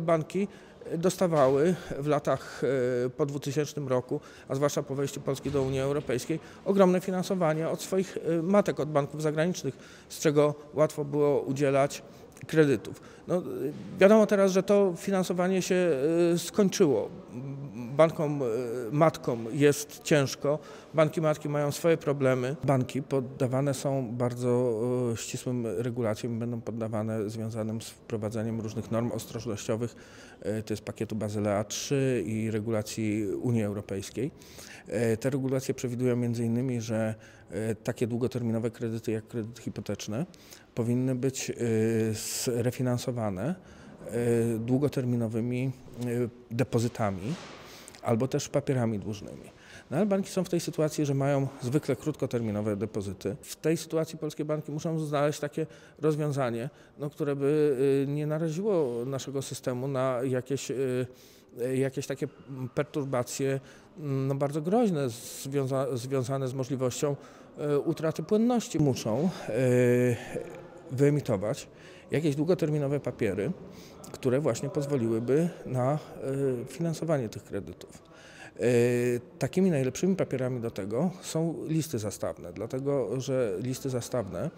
banki dostawały w latach po 2000 roku, a zwłaszcza po wejściu Polski do Unii Europejskiej, ogromne finansowanie od swoich matek, od banków zagranicznych, z czego łatwo było udzielać kredytów. No, wiadomo teraz, że to finansowanie się skończyło. Bankom matkom jest ciężko, banki matki mają swoje problemy. Banki poddawane są bardzo ścisłym regulacjom, będą poddawane związanym z wprowadzeniem różnych norm ostrożnościowych, to jest pakietu Bazylea III i regulacji Unii Europejskiej. Te regulacje przewidują m.in., że takie długoterminowe kredyty jak kredyty hipoteczne powinny być refinansowane długoterminowymi depozytami albo też papierami dłużnymi. No ale banki są w tej sytuacji, że mają zwykle krótkoterminowe depozyty. W tej sytuacji polskie banki muszą znaleźć takie rozwiązanie, które by nie naraziło naszego systemu na jakieś takie perturbacje bardzo groźne związane z możliwością utraty płynności. Muszą wyemitować jakieś długoterminowe papiery, które właśnie pozwoliłyby na finansowanie tych kredytów. Takimi najlepszymi papierami do tego są listy zastawne, dlatego że listy zastawne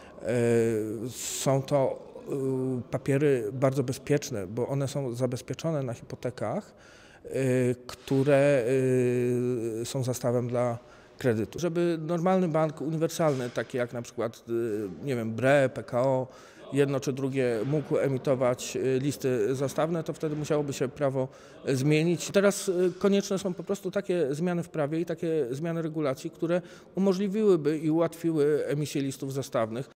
są to papiery bardzo bezpieczne, bo one są zabezpieczone na hipotekach, które są zastawem dla kredytu. Żeby normalny bank uniwersalny, taki jak na przykład BRE, PKO, jedno czy drugie mógł emitować listy zastawne, to wtedy musiałoby się prawo zmienić. Teraz konieczne są po prostu takie zmiany w prawie i takie zmiany regulacji, które umożliwiłyby i ułatwiły emisję listów zastawnych.